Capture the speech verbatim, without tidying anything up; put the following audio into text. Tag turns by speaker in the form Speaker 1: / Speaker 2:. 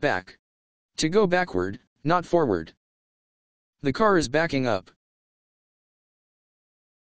Speaker 1: Back. To go backward, not forward. The car is backing up.